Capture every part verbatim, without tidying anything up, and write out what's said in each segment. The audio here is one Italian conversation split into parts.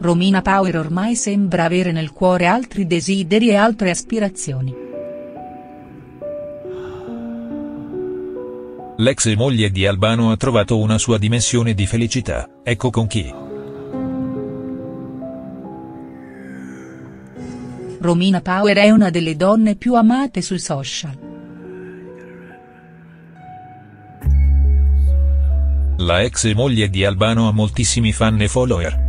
Romina Power ormai sembra avere nel cuore altri desideri e altre aspirazioni. L'ex moglie di Albano ha trovato una sua dimensione di felicità, ecco con chi. Romina Power è una delle donne più amate sui social. La ex moglie di Albano ha moltissimi fan e follower.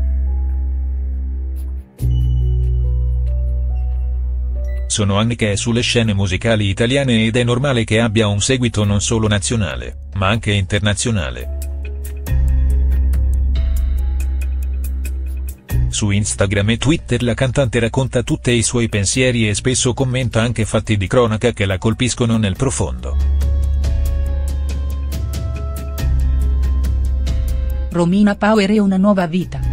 Sono anni che è sulle scene musicali italiane ed è normale che abbia un seguito non solo nazionale, ma anche internazionale. Su Instagram e Twitter la cantante racconta tutti i suoi pensieri e spesso commenta anche fatti di cronaca che la colpiscono nel profondo. Romina Power e una nuova vita.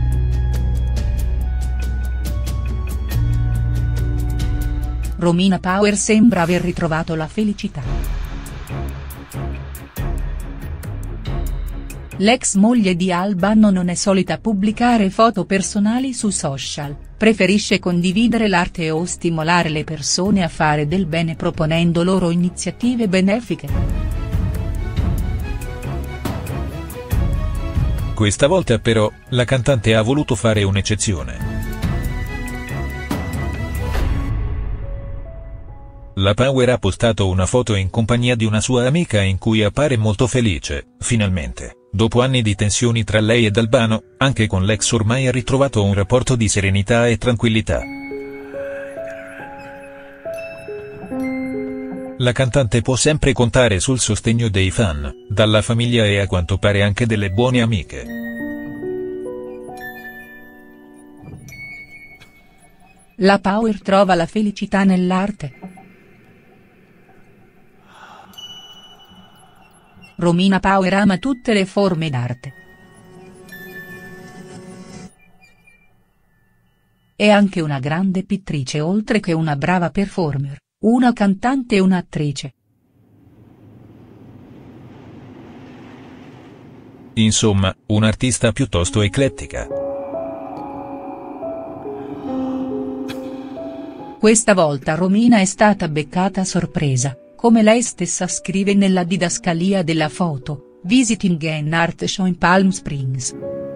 Romina Power sembra aver ritrovato la felicità. L'ex moglie di Albano non è solita pubblicare foto personali su social, preferisce condividere l'arte o stimolare le persone a fare del bene proponendo loro iniziative benefiche. Questa volta però, la cantante ha voluto fare un'eccezione. La Power ha postato una foto in compagnia di una sua amica in cui appare molto felice, finalmente, dopo anni di tensioni tra lei ed Albano, anche con l'ex ormai ha ritrovato un rapporto di serenità e tranquillità. La cantante può sempre contare sul sostegno dei fan, dalla famiglia e a quanto pare anche delle buone amiche. La Power trova la felicità nell'arte. Romina Power ama tutte le forme d'arte. È anche una grande pittrice oltre che una brava performer, una cantante e un'attrice. Insomma, un'artista piuttosto eclettica. Questa volta Romina è stata beccata a sorpresa, come lei stessa scrive nella didascalia della foto, Visiting an Art Show in Palm Springs.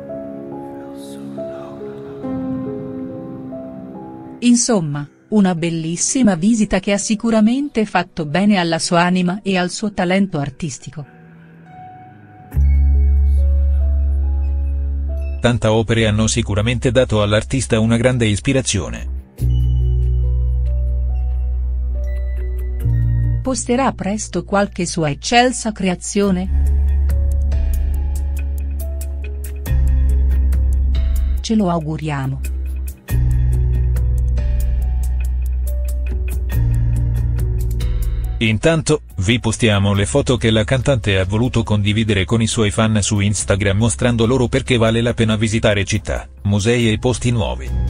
Insomma, una bellissima visita che ha sicuramente fatto bene alla sua anima e al suo talento artistico. Tante opere hanno sicuramente dato all'artista una grande ispirazione. Posterà presto qualche sua eccelsa creazione? Ce lo auguriamo. Intanto, vi postiamo le foto che la cantante ha voluto condividere con i suoi fan su Instagram mostrando loro perché vale la pena visitare città, musei e posti nuovi.